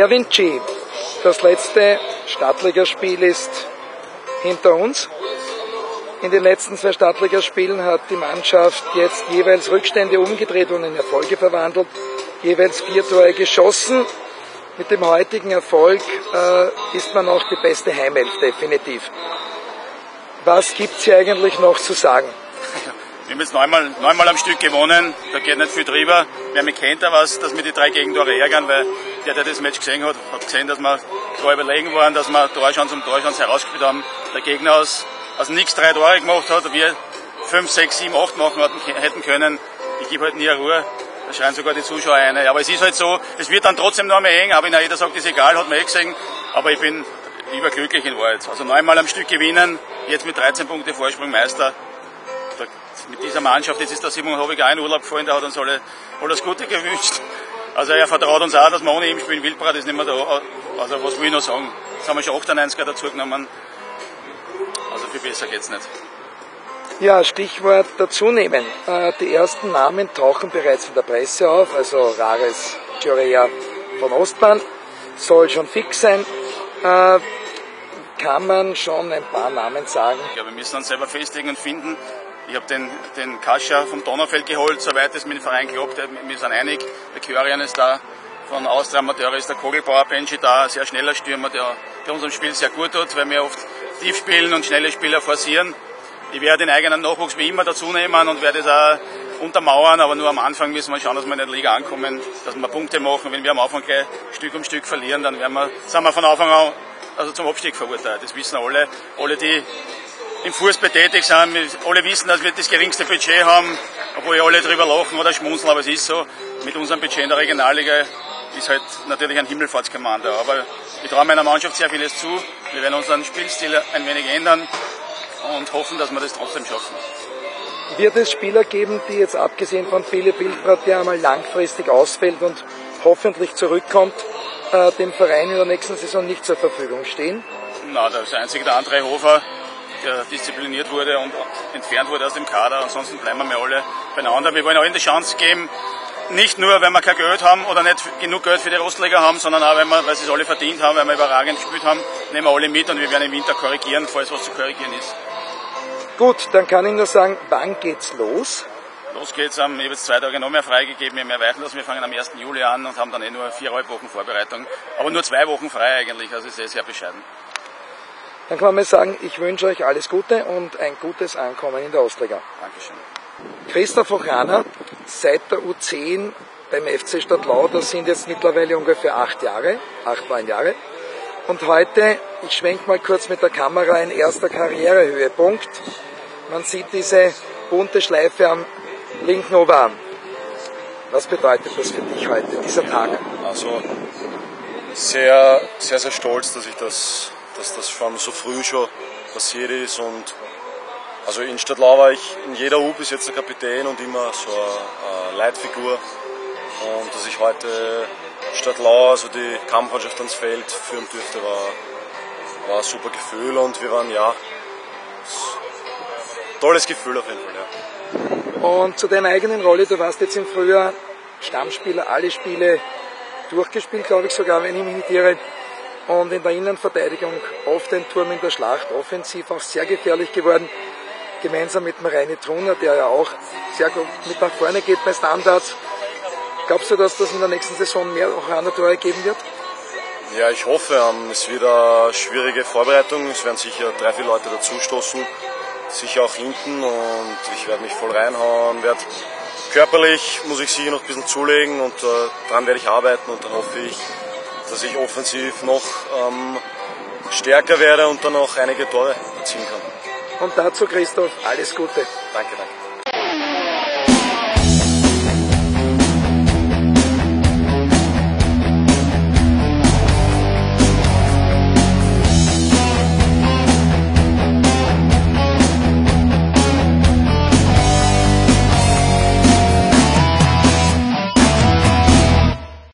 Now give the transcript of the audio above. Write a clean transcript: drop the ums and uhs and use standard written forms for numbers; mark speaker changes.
Speaker 1: Herr Vinci, das letzte Stadtligaspiel ist hinter uns. In den letzten 2 Stadtligaspielen hat die Mannschaft jetzt jeweils Rückstände umgedreht und in Erfolge verwandelt, jeweils 4 Tore geschossen. Mit dem heutigen Erfolg ist man auch die beste Heimelf, definitiv. Was gibt es hier eigentlich noch zu sagen?
Speaker 2: Wir haben jetzt neunmal am Stück gewonnen, da geht nicht viel drüber. Wer mich kennt, weiß, dass wir die 3 Gegentore ärgern, weil der das Match gesehen hat, hat gesehen, dass wir klar überlegen waren, dass wir Torchance um Torchance herausgespielt haben. Der Gegner aus nichts 3 Tore gemacht hat, wir 5, 6, 7, 8 machen hätten können. Ich gebe halt nie eine Ruhe, da schreien sogar die Zuschauer ein. Aber es ist halt so, es wird dann trotzdem noch mehr eng, aber wenn jeder sagt, ist egal, hat man gesehen. Aber ich bin überglücklich in Wahrheit. Also 9-mal am Stück gewinnen, jetzt mit 13 Punkte Vorsprung Meister. Mit dieser Mannschaft, jetzt ist der Simon Hobiger in Urlaub gefallen, der hat uns alles Gute gewünscht. Also er vertraut uns auch, dass wir ohne ihn spielen. Wildbrat ist nicht mehr da. Also was will ich noch sagen? Jetzt haben wir schon 98er dazu genommen. Also viel besser geht's nicht.
Speaker 1: Ja, Stichwort dazunehmen. Die ersten Namen tauchen bereits in der Presse auf, also Rares Giorea von Ostbahn soll schon fix sein. Kann man schon ein paar Namen sagen?
Speaker 2: Ja, wir müssen uns selber festlegen und finden. Ich habe den Kascha vom Donaufeld geholt, soweit es mit dem Verein klappt. Wir sind einig. Der Kyrian ist da, von Austria Amateur ist der Kogelbauer Benji da, ein sehr schneller Stürmer, der unserem Spiel sehr gut tut, weil wir oft tief spielen und schnelle Spieler forcieren. Ich werde den eigenen Nachwuchs wie immer dazu nehmen und werde es auch untermauern, aber nur am Anfang müssen wir schauen, dass wir in der Liga ankommen, dass wir Punkte machen. Wenn wir am Anfang gleich Stück um Stück verlieren, dann sind wir von Anfang an zum Abstieg verurteilt. Das wissen alle die im Fußball tätig sind. Alle wissen, dass wir das geringste Budget haben, obwohl alle drüber lachen oder schmunzeln, aber es ist so. Mit unserem Budget in der Regionalliga ist halt natürlich ein Himmelfahrtskommando. Aber ich traue meiner Mannschaft sehr vieles zu. Wir werden unseren Spielstil ein wenig ändern und hoffen, dass wir das trotzdem schaffen.
Speaker 1: Wird es Spieler geben, die jetzt abgesehen von Philipp Wildbrat, der einmal langfristig ausfällt und hoffentlich zurückkommt, dem Verein in der nächsten Saison nicht zur Verfügung stehen?
Speaker 2: Na, das ist einzige der André Hofer, der diszipliniert wurde und entfernt wurde aus dem Kader. Ansonsten bleiben wir alle beieinander. Wir wollen allen die Chance geben, nicht nur, weil wir kein Geld haben oder nicht genug Geld für die Rostliga haben, sondern auch, weil sie es alle verdient haben, weil wir überragend gespielt haben, nehmen wir alle mit und wir werden im Winter korrigieren, falls was zu korrigieren ist.
Speaker 1: Gut, dann kann ich nur sagen, wann geht's los?
Speaker 2: Los geht's, ich habe jetzt 2 Tage noch mehr freigegeben, wir haben erweitern lassen, wir fangen am 1. Juli an und haben dann nur 4,5 Wochen Vorbereitung, aber nur 2 Wochen frei eigentlich, also ist sehr bescheiden.
Speaker 1: Dann kann man mal sagen, ich wünsche euch alles Gute und ein gutes Ankommen in der Ostliga.
Speaker 2: Dankeschön.
Speaker 1: Christoph Ochraner, seit der U10 beim FC Stadtlau, das sind jetzt mittlerweile ungefähr 8, 9 Jahre. Und heute, ich schwenke mal kurz mit der Kamera, ein erster Karrierehöhepunkt. Man sieht diese bunte Schleife am linken Oberarm. Was bedeutet das für dich heute, dieser Tag?
Speaker 3: Also sehr stolz, dass das schon so früh schon passiert ist. Und also in Stadtlau war ich in jeder U bis jetzt der Kapitän und immer so eine Leitfigur. Und dass ich heute Stadtlau, also die Kampfmannschaft ans Feld führen durfte, war ein super Gefühl und wir waren, ja, tolles Gefühl auf jeden Fall, ja.
Speaker 1: Und zu deiner eigenen Rolle, du warst jetzt im Frühjahr Stammspieler, alle Spiele durchgespielt, glaube ich sogar, wenn ich mich nicht irre. Und in der Innenverteidigung oft ein Turm in der Schlacht, offensiv auch sehr gefährlich geworden, gemeinsam mit dem Reini Trunner, der ja auch sehr gut mit nach vorne geht bei Standards. Glaubst du, dass das in der nächsten Saison mehr Ochraner-Tore geben wird?
Speaker 3: Ja, ich hoffe. Es wird eine schwierige Vorbereitung. Es werden sicher 3, 4 Leute dazustoßen, sicher auch hinten. Und ich werde mich voll reinhauen. Körperlich muss ich sicher noch ein bisschen zulegen und daran werde ich arbeiten. Und dann hoffe ich, dass ich offensiv noch stärker werde und dann auch einige Tore erzielen kann.
Speaker 1: Und dazu, Christoph, alles Gute.
Speaker 3: Danke.